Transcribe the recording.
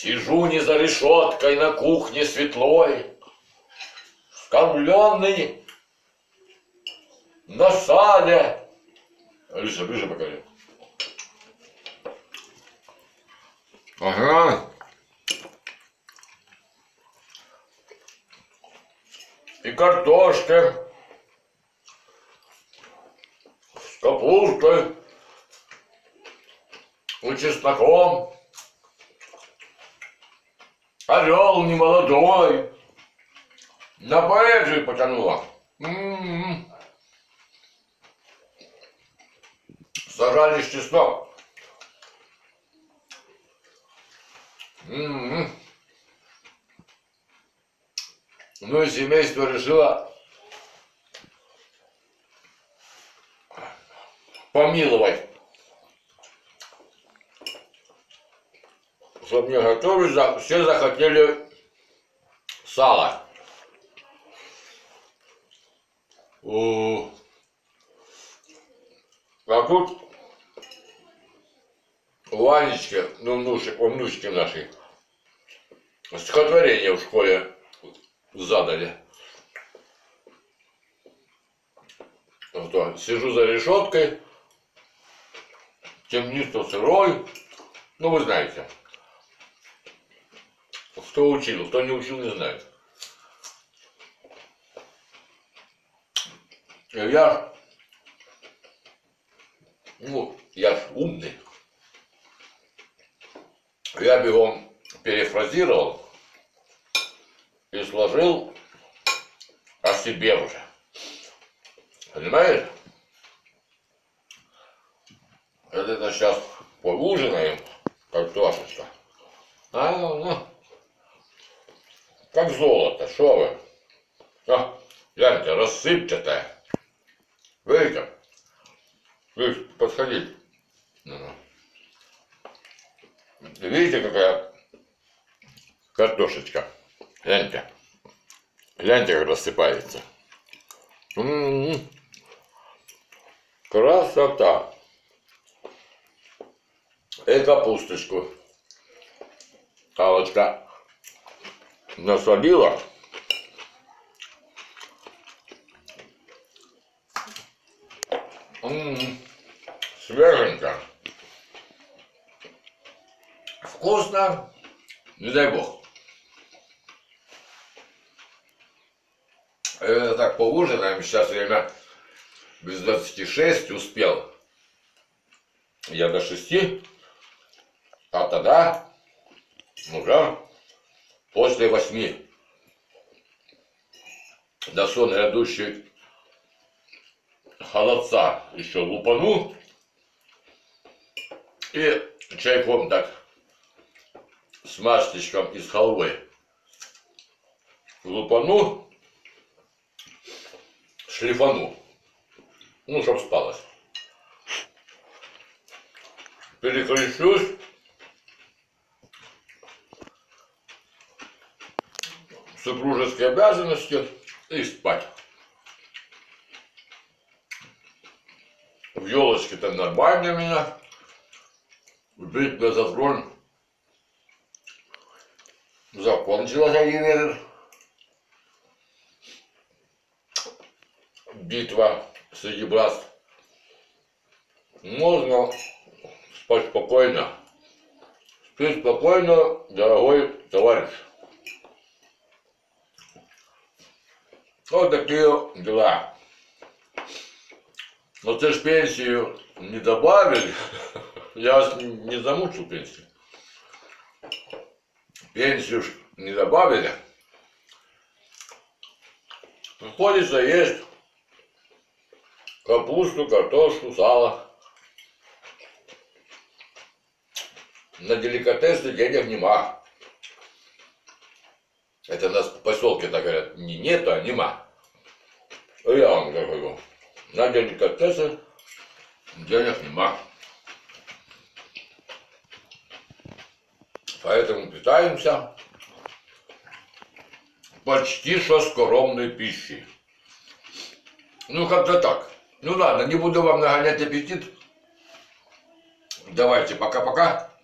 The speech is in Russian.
Сижу не за решеткой на кухне светлой, скормленный на сале. Алиса, ближе покажи. Ага. И картошка с капустой и чесноком. Орел немолодой. На поэзию потянуло. Сажали чеснок. Ну и семейство решило помиловать. Чтобы не готовить, все захотели сала. А тут Ванечке, ну, внучке нашей, стихотворение в школе задали. Вот, сижу за решеткой, темнисто сырой, ну вы знаете. Кто учил, кто не учил, не знает. Я ж умный. Я бегом перефразировал и сложил о себе уже. Понимаешь? Это сейчас поужинаем, картошечка. Как золото, шо вы? Гляньте, рассыпчатая. Видите? Подходите. Видите, какая картошечка? Гляньте. Гляньте, как рассыпается. Красота. И капусточку Аллочка насолила. Свеженько. Вкусно, не дай бог. Так поужинаем, сейчас время без 26 успел. Я до 6, а тогда уже после 8. До сон грядущий холодца еще лупану и чайком так с масличком и с халвой лупану, шлифану, ну, чтоб спалось. Перекрещусь, супружеские обязанности и спать. В елочке-то нормально меня. Бить на зафрон закончилась один этот. Битва среди братств. Можно спать спокойно. Спи спокойно, дорогой товарищ. Вот такие дела. Но ты ж пенсию не добавили. Я вас не замучил пенсию. Пенсию ж не добавили. Приходится есть капусту, картошку, сало. На деликатесы денег нема. Это нас в поселке так говорят, не нету, а нема. Я вам говорю, на деликатесы денег нема. Поэтому питаемся почти что скоромной пищей. Ну как-то так. Ну ладно, не буду вам нагонять аппетит. Давайте, пока-пока.